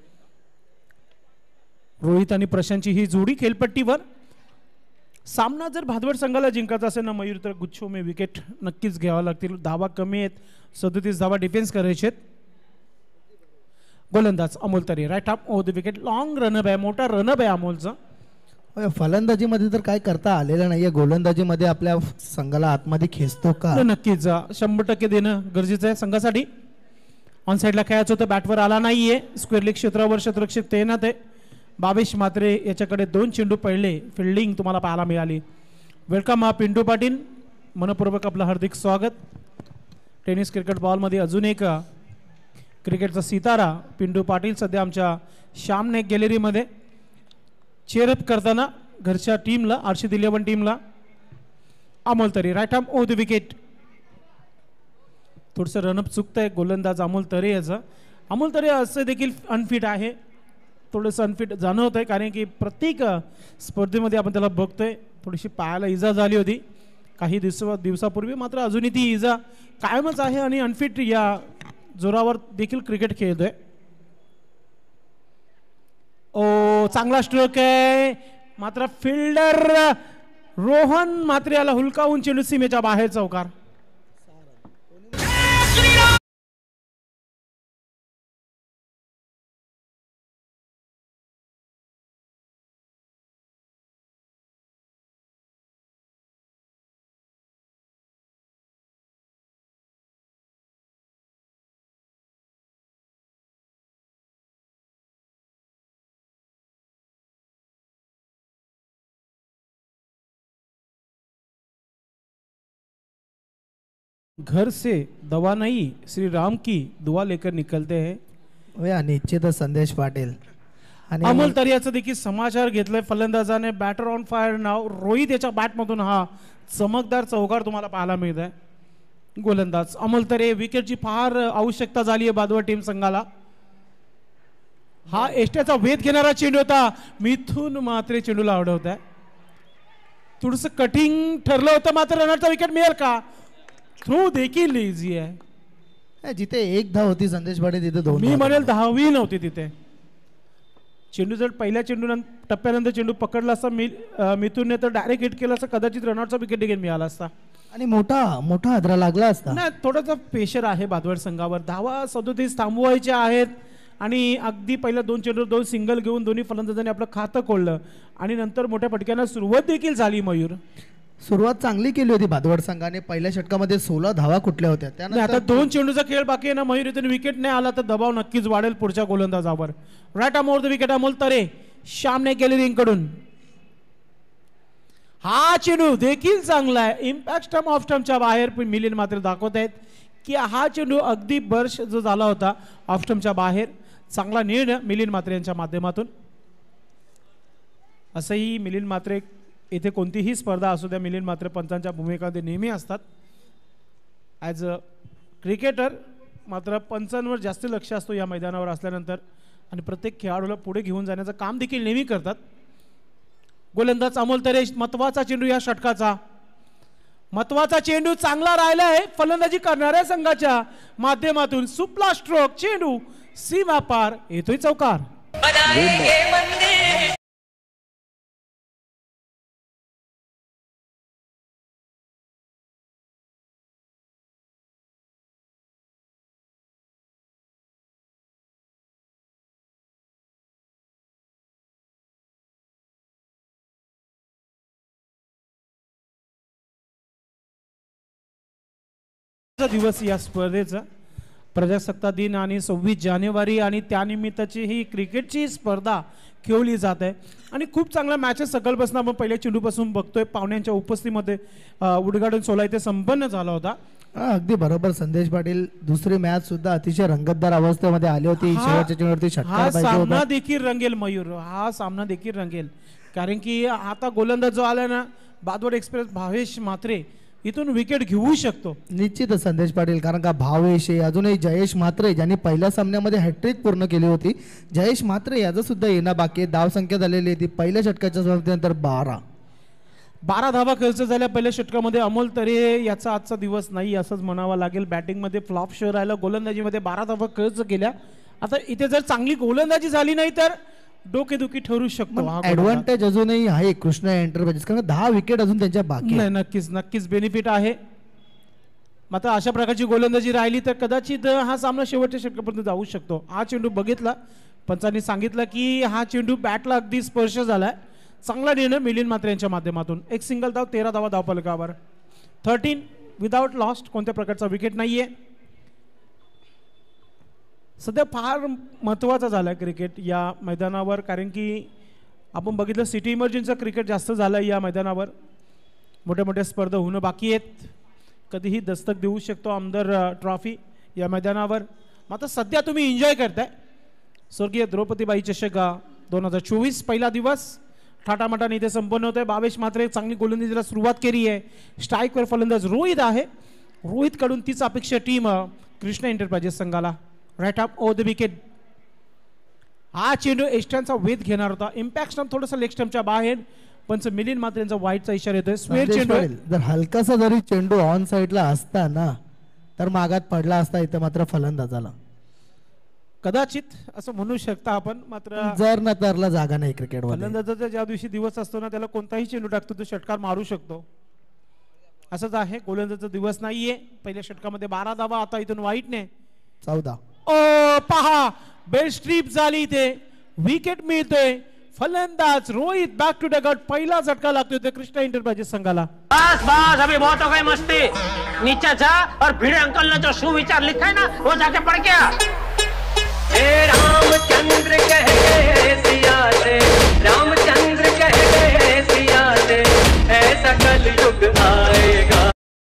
रोहित आणि प्रशांतची ही जोडी खेळपट्टीवर. सामना जर भादवड संघाला जिंकायचा असेल ना मयूर तर गुच्छो में विकेट नक्कीच घ्यावा लागतील. धावा कमी आहेत. 37 धावा डिफेन्स करायचे आहेत. गोलंदाज Amol Tare. Right arm over the wicket. Long run up आहे. मोठा रनअप आहे अमोलचा. फलंदाजीमध्ये तर काय करता आलेलं नाहीये. गोलंदाजीमध्ये आपल्या संघाला आतमध्ये खेचतो का? नक्कीच 100% देणं गरजेचं आहे संघासाठी. ऑन साईडला खेळायचं होतं. बॅटवर आला नाहीये. स्क्वेअर लेग क्षेत्रावर क्षेत्ररक्षक तैनात आहे. भावेश मात्रे याच्याकडे 2 चेंडू पडले. फिल्डिंग तुम्हाला पाहायला मिळाली. वेलकम पिंटू पाटील. मनपूर्वक आपलं हार्दिक स्वागत. टेनिस क्रिकेट बॉलमध्ये अजून एक क्रिकेटचा सितारा पिंटू पाटील सध्या आमच्या श्यामनेक गॅलरीमध्ये चेअरअप करताना घरच्या टीमला हर्षित 11 टीमला. Amol Tare. Right arm over the wicket. थोडंसं रनअप चुकतंय गोलंदाज अमोल तरे याचं. अमोल तरे असं देखील अनफिट आहे. थोडंसं अनफिट जाणवत आहे कारण की प्रत्येक स्पर्धेमध्ये आपण त्याला बघतोय. थोडीशी पायाला इजा झाली होती. काही दिवसापूर्वी, मात्र अजूनही ती इजा कायमच आहे आणि अनफिट या जोरावर देखील क्रिकेट खेळतोय. ओ चांगला स्ट्रोक आहे, मात्र फिल्डर रोहन म्हात्रे याला हुलकावून चेंडू सीमेच्या बाहेर चौकार. घर से दवा नहीं श्री राम की दुआ लेकर निकलते हैं. या निश्चितच संदेश पाटील आणि अमोल तरियाचा देखील समाचार घेतलाय फलंदाजाने. बॅटर ऑन फायर नाव रोहित याच्या बॅटमधून हा चमकदार चौकार तुम्हाला पाहायला मिळत आहे. गोलंदाज अमोल तरे. विकेटची फार आवश्यकता झाली आहे बादवा टीम संघाला. हा एष्ट्याचा वेध घेणारा चेंडू होता. मिथून म्हात्रे चेंडूला अडवत आहे. थोडस कटिंग ठरलं होतं, मात्र रनरचा विकेट मिळेल का? थ्रू देखील इझी आहे. जिथे एक धाव होती संदेश पाटील तिथे दोन. मी म्हणेल 10वी नव्हती तिथे. चेंडू जर पहिल्या टप्प्यानंतर चेंडू पकडला असता मिथूनने तर डायरेक्ट हिट केला असता, कदाचित रनआउटचा विकेट देखील मिळाला असता आणि मोठा हादरा लागला असता. नाही, थोडासा प्रेशर आहे बादवड संघावर. धावा 37 थांबवायच्या आहेत आणि अगदी पहिल्या 2 चेंडूवर 2 सिंगल घेऊन दोन्ही फलंदाजांनी आपलं खातं खोललं आणि नंतर मोठ्या फटक्यांना सुरुवात देखील झाली. मयूर सुरुवात चांगली केली होती भादवड संघाने. पहिल्या षटकामध्ये 16 धावा कुठल्या होत्या. त्यानंतर आता 2 चेंडूचा खेळ बाकी आहे ना मयूर. इथून विकेट नाही आला तर दबाव नक्कीच वाढेल पुढच्या गोलंदाजावर. Right arm over the wicket Amol Tare श्यामने गॅलरीकडून. हा चेंडू देखील चांगला आहे. इम्पॅक्ट स्टंप ऑफ स्टंपच्या बाहेर मिलिंद मात्र दाखवत आहेत की हा चेंडू अगदी बर्ष जो झाला होता ऑफ स्टंपच्या बाहेर. चांगला निर्णय मिलिंद मात्रे यांच्या माध्यमातून. असंही मिलिंद मात्रे इथे कोणतीही स्पर्धा असू द्या, मिलिंद मात्र पंचांच्या भूमिकामध्ये नेहमी असतात. ॲज अ क्रिकेटर मात्र पंचांवर जास्त लक्ष असतो या मैदानावर असल्यानंतर आणि प्रत्येक खेळाडूला पुढे घेऊन जाण्याचं काम देखील नेहमी करतात. गोलंदाज अमोल तरे. महत्वाचा चेंडू या षटकाचा. महत्वाचा चेंडू चांगला राहिला आहे फलंदाजी करणाऱ्या संघाच्या माध्यमातून. सुपला स्ट्रोक, चेंडू सीमा पार, येतोय चौकार. दिवस या स्पर्धेचा प्रजासत्ताक दिन आणि 26 जानेवारी आणि त्यानिमित्ताची ही क्रिकेटची स्पर्धा खेळली जात आहे आणि खूप चांगल्या मॅचेस सकाळपासून आपण पहिल्या चेंडूपासून बघतोय. पाहुण्यांच्या उपस्थितीमध्ये उद्घाटन सोहळा इथे संपन्न झाला होता. अगदी बरोबर संदेश पाटील. दुसरी मॅच सुद्धा अतिशय रंगतदार अवस्थेमध्ये आली होती. शेवटच्या चेंडूवरती षटकार पाहिजे होता. सामना देखील रंगेल मयूर. हा सामना देखील रंगेल कारण की आता गोलंदाज जो आला ना बादवड एक्सप्रेस भावेश म्हात्रे इथून विकेट घेऊ शकतो. निश्चितच संदेश पाटील. कारण का भावेश अजूनही जयेश म्हात्रे ज्यांनी पहिल्या सामन्यामध्ये हॅट्रिक पूर्ण केली होती. जयेश म्हात्रे याचं सुद्धा येणं बाकी आहे. धाव संख्या झालेली आहे ती पहिल्या षटकाच्या समाप्तीनंतर 12 धावा खर्च झाल्या पहिल्या षटकामध्ये. अमोल तरे याचा आजचा दिवस नाही असंच म्हणावा लागेल. बॅटिंगमध्ये फ्लॉप शो राहिला. गोलंदाजीमध्ये 12 धावा खर्च केल्या. आता इथे जर चांगली गोलंदाजी झाली नाही तर डोकेदुखी ठरू शकतो. ऍडव्हान्टेज अजूनही आहे कृष्णा एंटरप्राइजेस कारण 10 विकेट अजून त्यांच्या बाकी आहे. नक्कीच बेनिफिट आहे. मात्र अशा प्रकारची गोलंदाजी राहिली तर कदाचित हा सामना शेवटच्या षटकापर्यंत जाऊ शकतो. हा चेंडू बघितला, पंचांनी सांगितलं की हा चेंडू बॅटला अगदी स्पर्श झालाय. चांगला निर्णय मिलिंद मात्रे यांच्या माध्यमातून. एक सिंगल धाव, 13 धावा धावफलकावर. 13 विदाउट लॉस्ट. कोणत्या प्रकारचा विकेट नाहीये. सध्या फार महत्त्वाचा झाला क्रिकेट या मैदानावर कारण की आपण बघितलं सिटी इमर्जन्सीचं क्रिकेट जास्त झालं या मैदानावर. मोठ्या मोठ्या स्पर्धा होणं बाकी आहेत. कधीही दस्तक देऊ शकतो आमदार ट्रॉफी या मैदानावर. मात्र सध्या तुम्ही एन्जॉय करताय स्वर्गीय द्रौपदीबाई चषक 2024 पहिला दिवस ठाटामाटाने इथे संपन्न होत आहे. भावेश म्हात्रे चांगली गोलंदाजीला सुरुवात केली आहे. स्ट्राईकवर फलंदाज रोहित आहे. रोहितकडून तीच अपेक्षा टीम कृष्णा एंटरप्राइजेस संघाला. Right up over the wicket. हा चेंडू एष्ट्यांचा वेध घेणार होता. इम्पॅक्ट स्टंप थोडंसं लेग स्टंपच्या बाहेर. पंच मिलिंद मात्र यांचा वाईटचा इशारा येतोय. स्क्वेअर संदेश चेंडू आहे. पाटील, जर हलकासा जरी चेंडू ऑन साईडला असता ना तर मागात पडला असता, इथं मात्र फलंदाजाला कदाचित असं म्हणू शकता आपण. मात्र जर न तरला जागा नाही क्रिकेट मध्ये. फलंदाजाचा ज्या दिवशी दिवस असतो ना त्याला कोणताही चेंडू टाकतो तो षटकार मारू शकतो. असंच आहे. गोलंदाजाचा दिवस नाहीये. पहिल्या षटकामध्ये 12 धावा, आता इथून वाईटने 14. ओ पहा, बेल स्ट्रीप झाली इथे, विकेट मिळतोय. फलंदाज Rohit back to the gut. पहिला झटका लागतोय ते कृष्णा एंटरप्राइजेस संघाला. बस बस अभी बहुत हो गई मस्ती. नीचे जा और भिड़े अंकल ने जो सुविचार लिखा है ना वो जाके पढ़ के आ. हे रामचंद्र कह गए सिया से, रामचंद्र कह गए सिया से, ऐसा कलयुग आएगा.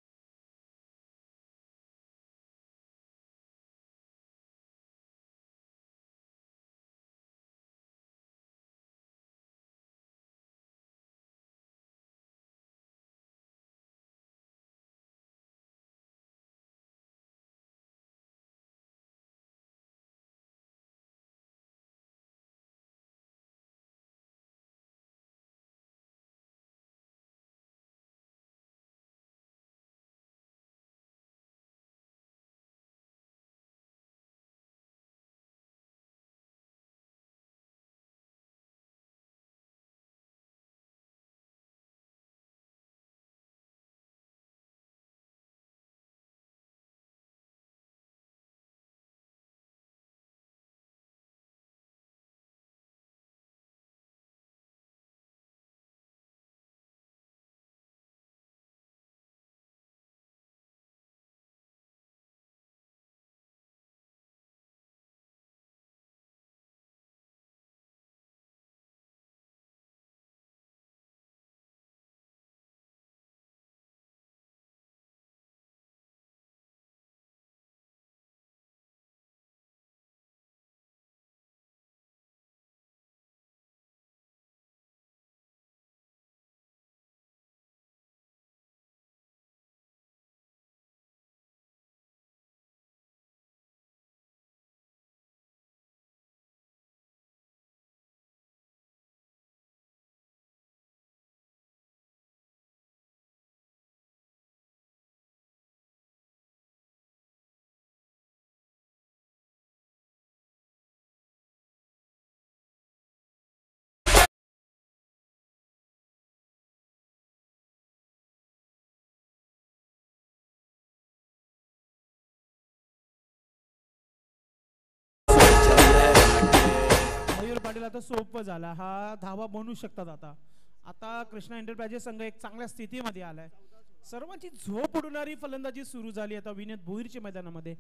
मयूर पाटील आता सोपं झाला. हा धावा बनवू शकतात. आता आता कृष्णा एंटरप्राइजेस संघ एक चांगल्या स्थितीमध्ये आलाय. सर्वांची झोप उडवणारी फलंदाजी सुरू झाली आता विनीत भोईरच्या मैदानामध्ये.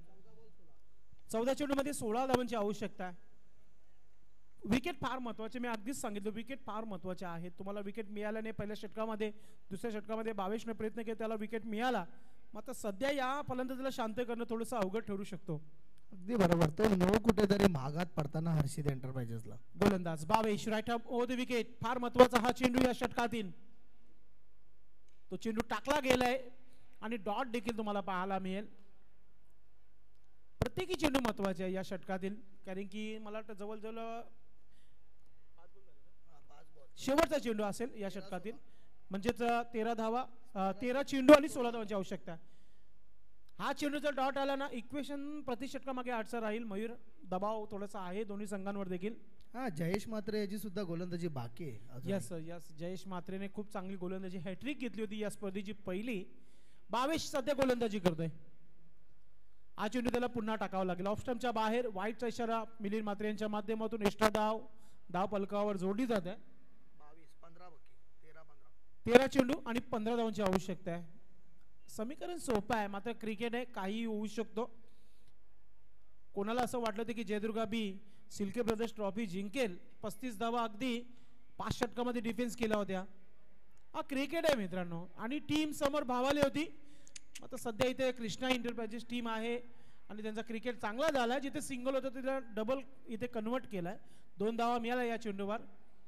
14 चेंडूमध्ये 16 धावांची आवश्यकता आहे. विकेट फार महत्वाचे, मी अगदीच सांगितलं विकेट फार महत्वाचे आहेत. तुम्हाला विकेट मिळाल्याने पहिल्या षटकामध्ये, दुसऱ्या षटकामध्ये 22ने प्रयत्न केला, त्याला विकेट मिळाला. मात्र सध्या या फलंदाजीला शांत करणं थोडंसं अवघड ठरू शकतो. अगदी बरोबर. तो नो कुठेतरी मागात पडताना हर्षित एंटरप्राइजेसला. गोलंदाज Bhavesh right up over the wicket. फार महत्वाचा हा चेंडू या षटकातील. तो चेंडू टाकला गेलाय आणि डॉट देखील तुम्हाला पाहायला मिळेल. प्रत्येकी चेंडू महत्वाचे आहे या षटकातील, कारण की मला वाटतं जवळजवळ शेवटचा चेंडू असेल या षटकातील. म्हणजेच 13 धावा, 13 चेंडू आणि 16 धावांची आवश्यकता. हा चेंडू जर डॉट आला ना इक्वेशन प्रति षटकामागे अडचण राहील. मयूर दबाव थोडासा आहे दोन्ही संघांवर देखील. हा, जयेश मात्रे याची सुद्धा गोलंदाजी बाकी आहे. यस यस, जयेश मात्रेने खूप चांगली गोलंदाजी, हॅट्रिक घेतली होती या स्पर्धेची पहिली. बावेश सध्या गोलंदाजी करतोय. हा चेंडू त्याला पुन्हा टाकावा लागेल. ऑफ स्टंपच्या बाहेर वाईटचा इशारा मिलिंद मात्रे यांच्या माध्यमातून. एक्स्ट्रा धाव पलकावर जोडली जात आहे. 13 चेंडू आणि 15 धावांची आवश्यकता आहे. समीकरण सोपं आहे, मात्र क्रिकेट आहे, काही होऊ शकतो. कोणाला असं वाटलं होतं की जयदुर्गा बी सिल्के ब्रदर्स ट्रॉफी जिंकेल. 35 धावा अगदी 5 षटकामध्ये डिफेन्स केल्या होत्या. हा क्रिकेट आहे मित्रांनो, आणि टीम समोर भावाली होती. आता सध्या इथे कृष्णा एंटरप्राइजेस टीम आहे आणि त्यांचा क्रिकेट चांगला झाला. जिथे सिंगल होतं तिथे डबल इथे कन्वर्ट केलाय. 2 धावा मिळाल्या या चेंडूवर.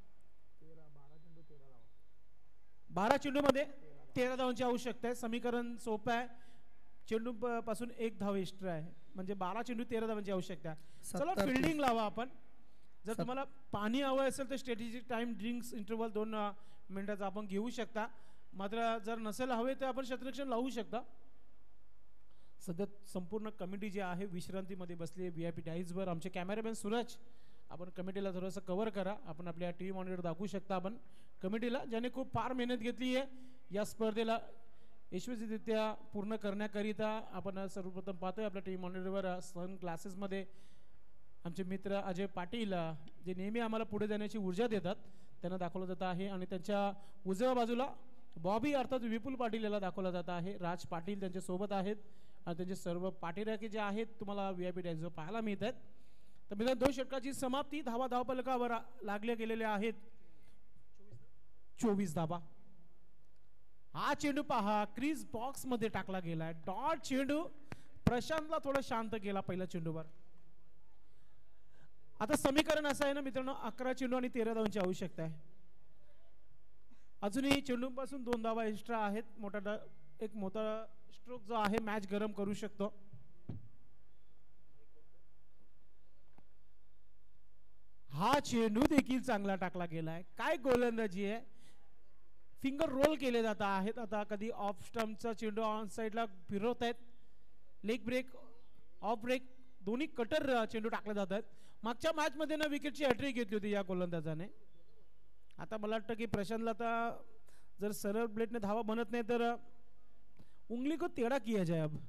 12 चेंडूमध्ये 13 धावांची आवश्यकता आहे. समीकरण सोपं आहे. चेंडू पासून 1 धाव एक्स्ट्रा आहे, म्हणजे 12 चेंडू 13 धावांची आवश्यकता आहे. चला फिल्डिंग लावा आपण. जर तुम्हाला पाणी हवं असेल तर स्ट्रॅटेजिक टाइम ड्रिंक्स इंटरवल 2 मिनिटाचा आपण घेऊ शकता. मात्र जर नसेल हवे तर आपण शतरक्षण लावू शकता. सध्या संपूर्ण कमिटी जी आहे विश्रांतीमध्ये बसली आहे VIP डाईजवर. आमचे कॅमेरामॅन सूरज आपण कमिटीला थोडंसं कव्हर करा. आपण आपल्या TV मॉनिटर दाखवू शकता आपण कमिटीला, ज्याने खूप फार मेहनत घेतली आहे या स्पर्धेला यशस्वीरित्या पूर्ण करण्याकरिता. आपण सर्वप्रथम पाहतोय आपल्या TV मॉनिटरवर सन क्लासेसमध्ये आमचे मित्र अजय पाटील जे नेहमी आम्हाला पुढे जाण्याची ऊर्जा देतात त्यांना दाखवलं जात आहे. आणि त्यांच्या उजव्या बाजूला बॉबी अर्थात विपुल पाटील याला दाखवलं जात आहे. राज पाटील त्यांच्या सोबत आहेत आणि त्यांचे सर्व पाठीराखे जे आहेत तुम्हाला VIP डायझो पाहायला मिळत आहेत. तर मित्रांनो 2 षटकाची समाप्ती. धावा धावफलकावर लागले गेलेले आहेत 24 धावा. हा चेंडू पहा क्रीज बॉक्स मध्ये टाकला गेलाय. डॉट चेंडू प्रशांतला थोडं शांत केला पहिल्या चेंडूवर. आता समीकरण असं आहे ना मित्रांनो 11 चेंडू आणि 13 धावांची आवश्यकता आहे. अजूनही चेंडूपासून 2 धावा एक्स्ट्रा आहेत. एक मोठा स्ट्रोक जो आहे मॅच गरम करू शकतो. हा चेंडू देखील चांगला टाकला गेलाय. काय गोलंदाजी आहे. फिंगर रोल केले जात आहेत. आता कधी ऑफ स्टंपचा चेंडू ऑन साइडला फिरवत आहेत. लेग ब्रेक ऑफ ब्रेक दोन्ही कटर चेंडू टाकले जात आहेत. मागच्या मॅच मध्ये ना विकेटची हॅट्रिक घेतली होती या गोलंदाजाने. आता मला वाटतं की प्रशांतला आता जर सरळ ब्लेडने धावा बनत नाही तर उंगली को टेढ़ा किया जाए. अब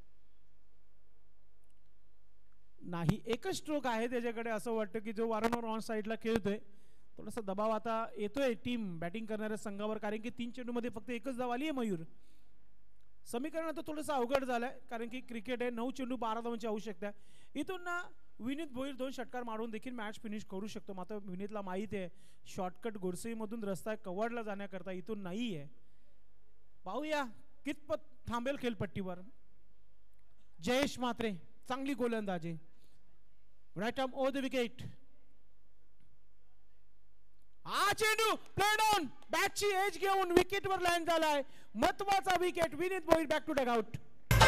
नाही एकच स्ट्रोक आहे त्याच्याकडे. असं वाटतं की जो वारंवार ऑन साइडला खेळतोय. थोडासा दबाव आता येतोय टीम बॅटिंग करणाऱ्या संघावर, कारण की 3 चेंडू मध्ये फक्त एकच धाव आली आहे. मयूर समीकरण आता थोडंसं अवघड झालंय कारण की क्रिकेट आहे. 9 चेंडू 12 धावांची आवश्यकता आहे. इथून ना विनीत भोईर 2 षटकार मारून देखील मॅच फिनिश करू शकतो. मात्र विनीतला माहिती आहे शॉर्टकट गोडसईमधून रस्ता कवडला जाण्याकरता इथून नाही आहे. पाहूया कितपत थांबेल खेळपट्टीवर. जयेश म्हात्रे चांगली गोलंदाजी. Right arm over the wicket. हा चेंडू प्ले डाऊन बॅटची एज घेऊन विकेटवर लँड झालाय. महत्वाचा wicket. Vineet Bhoir back to dugout.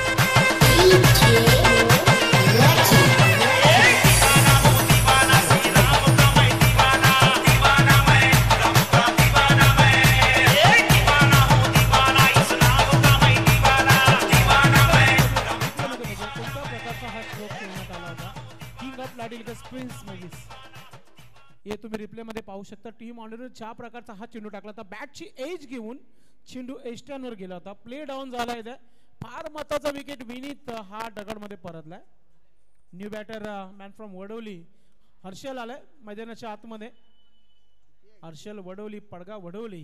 हे तुम्ही रिप्ले मध्ये पाहू शकता. टीम ऑनर ज्या प्रकारचा हा चेंडू टाकला होता बॅटची एज घेऊन चेंडू एस्टर्नवर गेला होता. प्ले डाऊन झाला इथे. फार महत्वाचा विकेट. विनीत हा दगडमध्ये परतलाय. New batter man from Wadoli Harshal आलाय मैदानाच्या आतमध्ये. हर्षल वडोली पडगा वडोली.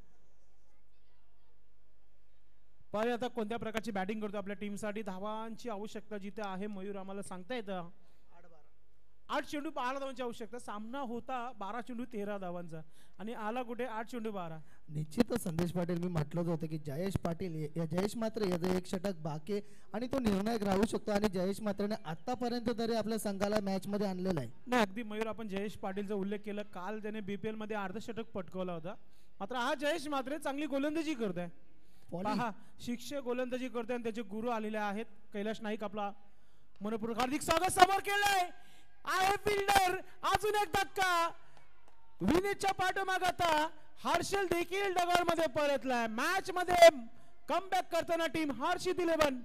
पाहिजे आता कोणत्या प्रकारची बॅटिंग करतो आपल्या टीमसाठी. धावांची आवश्यकता जिथे आहे मयूर आम्हाला सांगता येतं. 8 चेंडू 12 धावांची आवश्यकता. सामना होता 12 चेंडू 13 धावांचा आणि आला कुठे 8 चेंडू 12. निश्चितच संदेश पाटील मी म्हटलंच होतं की जयेश पाटील या जयेश मात्रे याचं एक षटक बाकी आणि तो निर्णायक राहू शकतो. आणि जयेश मात्रेने आतापर्यंत तरी आपल्या संघाला मॅच मध्ये आणलेला आहे. नाही अगदी मयूर आपण जयेश पाटीलचा उल्लेख केला. काल त्याने BPL मध्ये अर्धशतक पटकवला होता. मात्र हा जयेश मात्रे चांगली गोलंदाजी करतोय. पहा शिक्षक गोलंदाजी करतोय आणि त्याचे गुरु आलेले आहेत. कैलाश नाईक आपला मनपूर्वक हार्दिक स्वागत समोर केलंय. आहे फिल्डर. अजून एक धक्का. विनीतच्या पाठोमाग आता हर्षल देखील डगरमध्ये परतलाय. मॅच मध्ये कमबॅक करताना टीम हर्षित 11.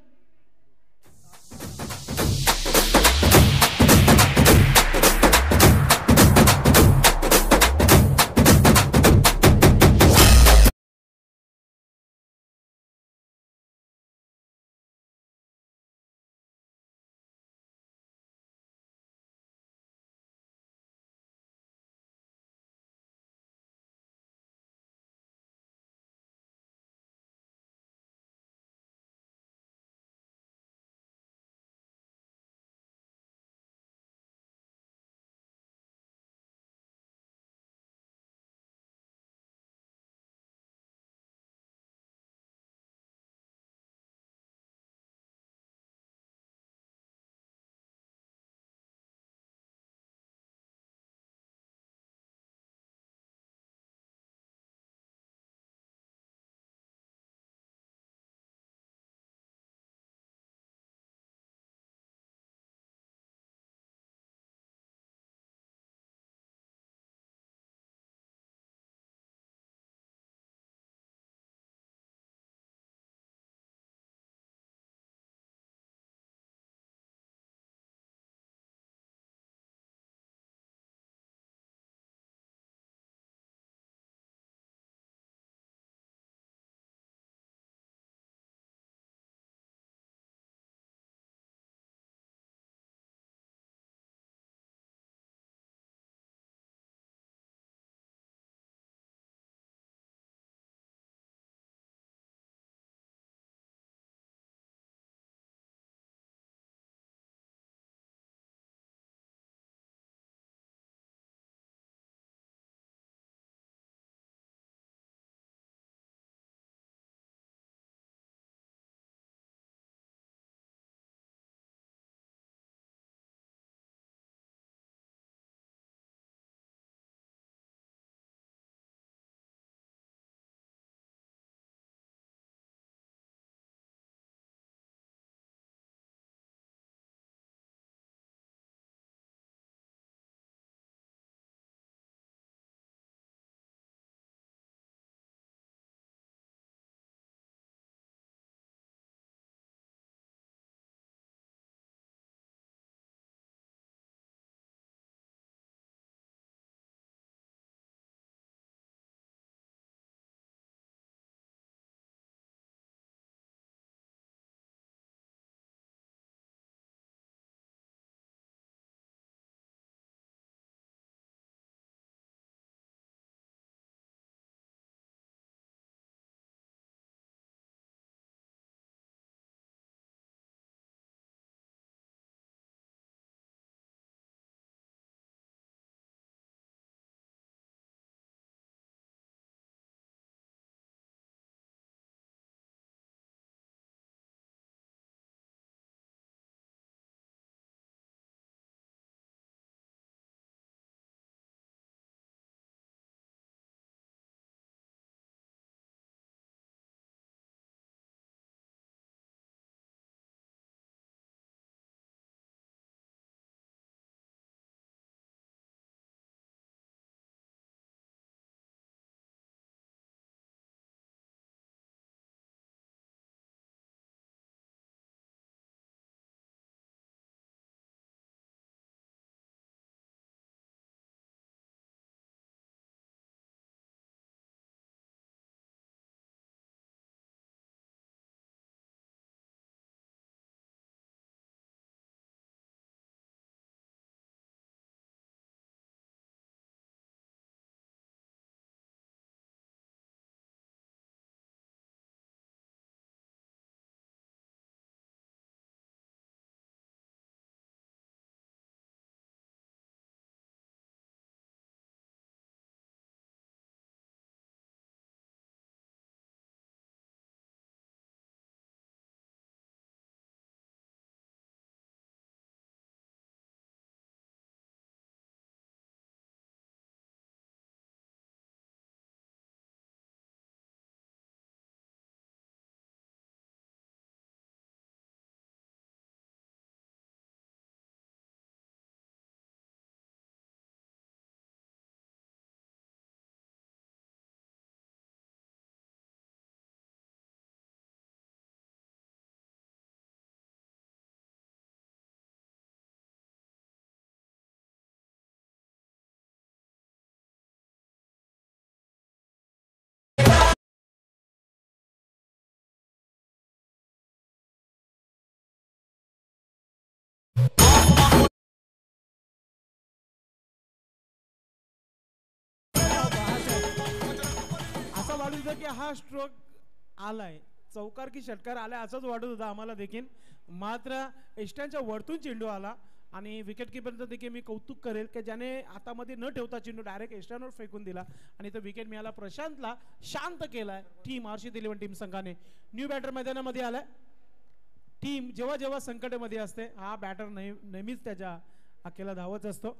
होतं की हा स्ट्रोक आलाय, चौकार की षटकार आलाय असंच वाटत होतं आम्हाला देखील. मात्र एस्टांच्या वरतून चेंडू आला आणि विकेट किपरचं देखील मी कौतुक करेल की ज्याने हातामध्ये न ठेवता चेंडू डायरेक्ट एस्टांवर फेकून दिला आणि तो विकेट मिळाला. प्रशांतला शांत केलाय टीम हर्षित 11 टीम संघाने. न्यू बॅटर मैदानामध्ये आलाय. टीम जेव्हा जेव्हा संकटामध्ये असते हा बॅटर नेहमीच त्याच्या अकेला धावत असतो.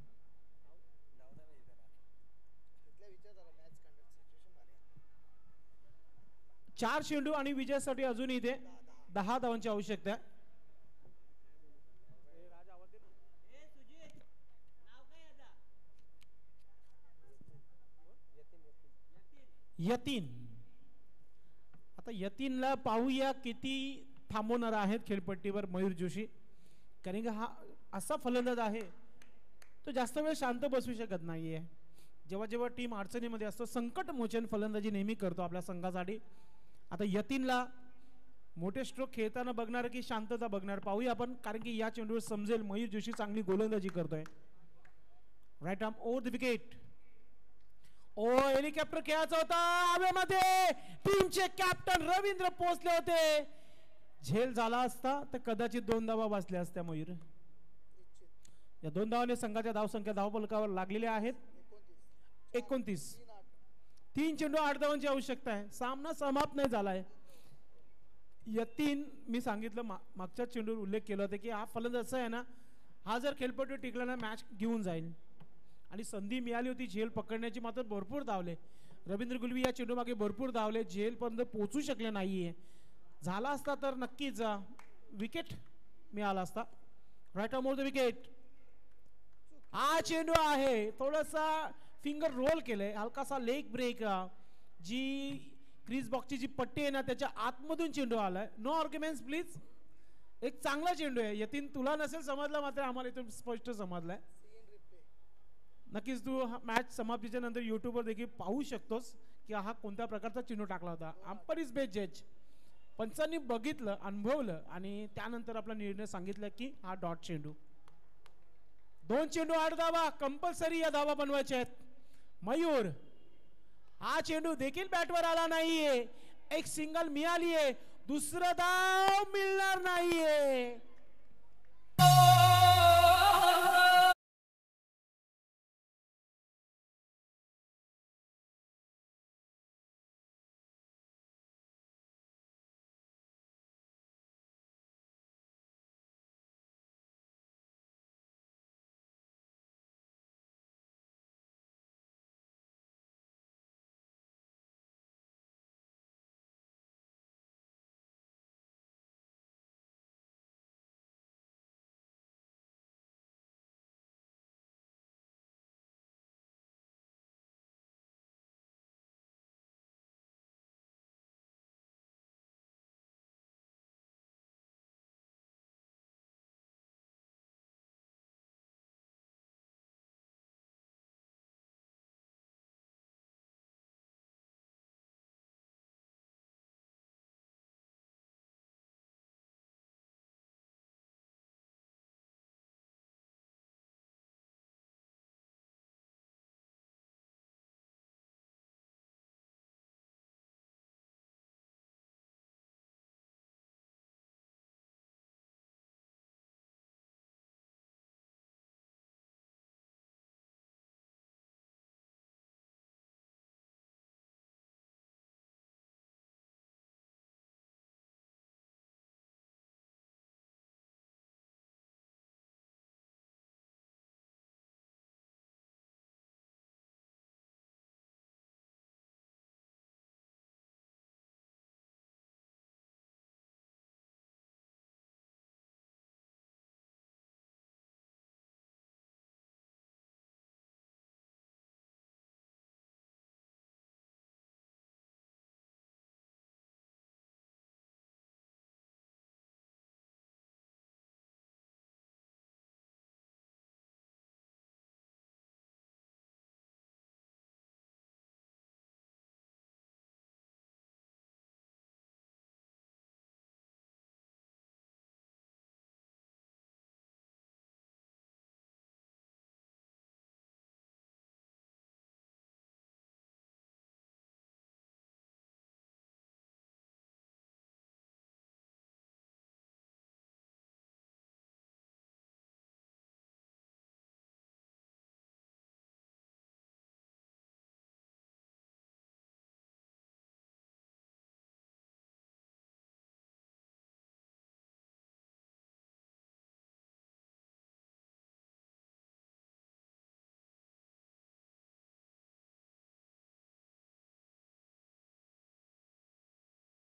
चार चेंडू आणि विजयासाठी अजून इथे 10 धावांची आवश्यकता आहे. यतीन, आता यतीनला पाहूया किती थांबवणार आहेत खेळपट्टीवर मयूर जोशी. कारण की हा असा फलंदाज आहे तो जास्त वेळ शांत बसू शकत नाहीये. जेव्हा जेव्हा टीम अडचणीमध्ये असतो संकट मोचन फलंदाजी नेहमी करतो आपल्या संघासाठी. आता यतीनला मोठे स्ट्रोक खेळताना बघणार की शांतता बघणार पाहूया आपण. कारण की या चेंडूवर समजेल मयूर जोशी चांगली गोलंदाजी करतोय. Right arm over the wicket. Oh helicopter खेळायचा होता हवेमध्ये. टीमचे कॅप्टन रवींद्र पोहोचले होते. झेल झाला असता तर कदाचित 2 धावा वाचल्या असत्या मयूर. या 2 धावाने संघाच्या धावसंख्या धावफलकावर लागलेल्या आहेत 29. 3 चेंडू 8 धावांची आवश्यकता आहे. सामना समाप्त नाही झालाय. यतीन मी सांगितलं मागच्या चेंडूवर उल्लेख केला होता की हा फलंदाज असा आहे ना, हा जर खेळपट्टी टिकला ना मॅच घेऊन जाईल. आणि संधी मिळाली होती झेल पकडण्याची मात्र भरपूर धावले. रवींद्र गुलवी या चेंडू मागे भरपूर धावले. झेलपर्यंत पोहोचू शकले नाहीये. झाला असता तर नक्कीच विकेट मिळाला असता. Right arm over the wicket. हा चेंडू आहे थोडासा फिंगर रोल केलंय, हलकासा लेग ब्रेक. जी क्रीज बॉक्सची जी पट्टी आहे ना त्याच्या आतमधून चेंडू आलाय. No arguments please. एक चांगला चेंडू आहे. यतीन तुला नसेल समजला मात्र आम्हाला इथून स्पष्ट समजलाय. नक्कीच तू मॅच समाप्तीच्या नंतर युट्यूबवर देखील पाहू शकतोस की हा कोणत्या प्रकारचा चेंडू टाकला होता. अंपायर इज बेस्ट जज. पंचांनी बघितलं अनुभवलं आणि त्यानंतर आपला निर्णय सांगितला की हा डॉट चेंडू. 2 चेंडू 8 धावा कंपल्सरी या धावा बनवायच्या आहेत. मयूर हा चेंडू देखील बॅटवर आला नाहीये. एक सिंगल मिळालीये. दुसरा धाव मिळणार नाहीये.